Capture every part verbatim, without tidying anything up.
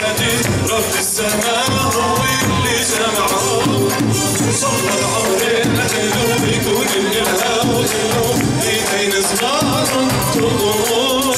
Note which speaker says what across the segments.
Speaker 1: شادي رب السماء هو اللي جمعهم. صبر العمر الحلو يكون الهوى كله ايدين صغار تضمر.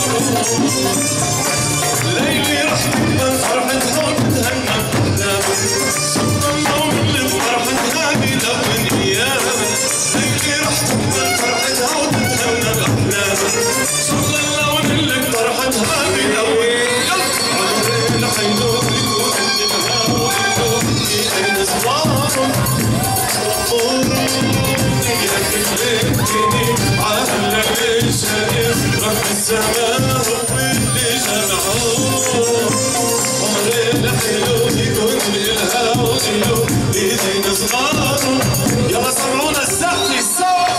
Speaker 1: ليلي رح تكمل فرحتها وتتهنى احلامها. صبر النوم اللي بفرحتها بلون ايامها. ليلي رح تكمل فرحتها وتتهنى باحلامها. صبر اللون اللي بفرحتها بلون عمر الحلو يكون الهوى كله ايدين صغار تضمر. يا كلمتني على الشريف رب السماء هو اللي جمعهم. عمر الحلو يكون الهوى كله ايدين صغار. يلا سمعونا السقف السوا.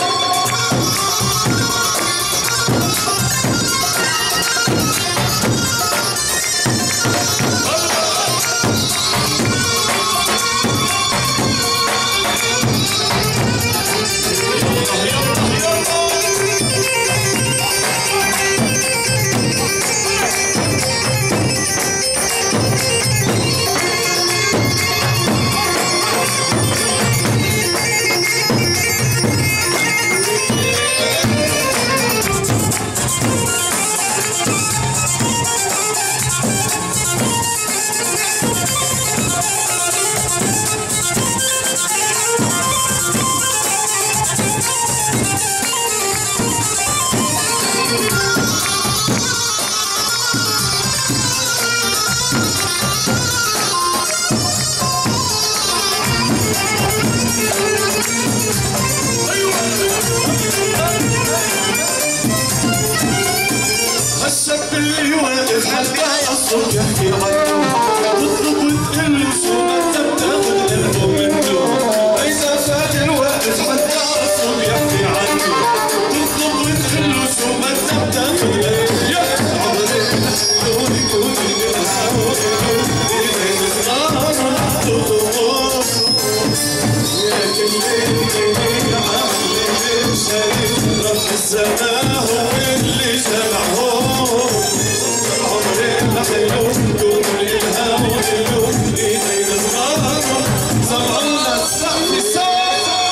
Speaker 1: هسك اللي واقف حتى الصوت يحكي عنه. تطلب وتقول له شو ما انت بتاخذ قلبه منه. إذا فات الواقف حتى الصوت يحكي عنه. تطلب وتقول له شو ما انت بتاخذ قلبه. يا عمر الحلو يكون الهوى كله ايدين صغار تضمر. يا كلمتني على الشريف رب السماء هو اللي جمعهم. عمر الحلو يكون الهوى كله ايدين صغار. سمعونا السقف السوا.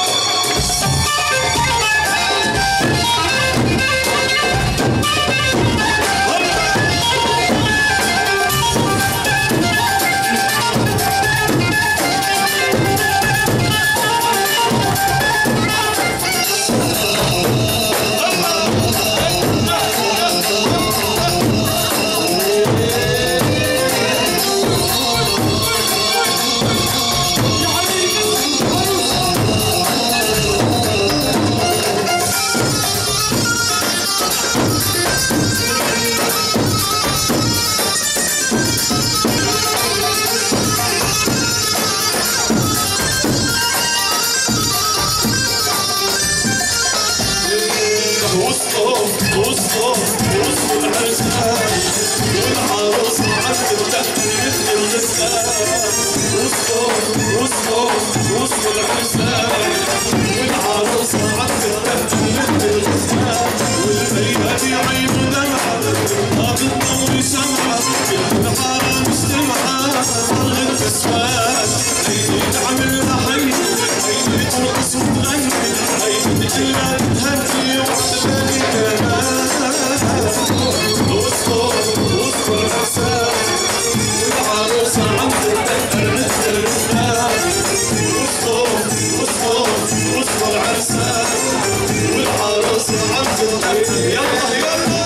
Speaker 1: وصلوا وصلوا وصلوا العرسان والعروس معذبة مثل الغسان. وصلوا وصلوا وصلوا العرسان والعروس معذبة مثل الغسان. والبيات يعينوا دمعة ما بالضوء شمعة. النهار مجتمعة صار الكسوان. هيدي تعملها هيدي هيدي ترقص وتغني. هيدي كلها تهدي وعدلاني كمان. وصلوا وصلوا العرسان والعروسة عم تتذكر مثل الرسمان. وصلوا وصلوا وصلوا العرسان والعروسة عم تتذكر. يلا يلا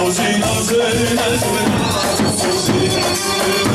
Speaker 1: صوصي صوصي صوصي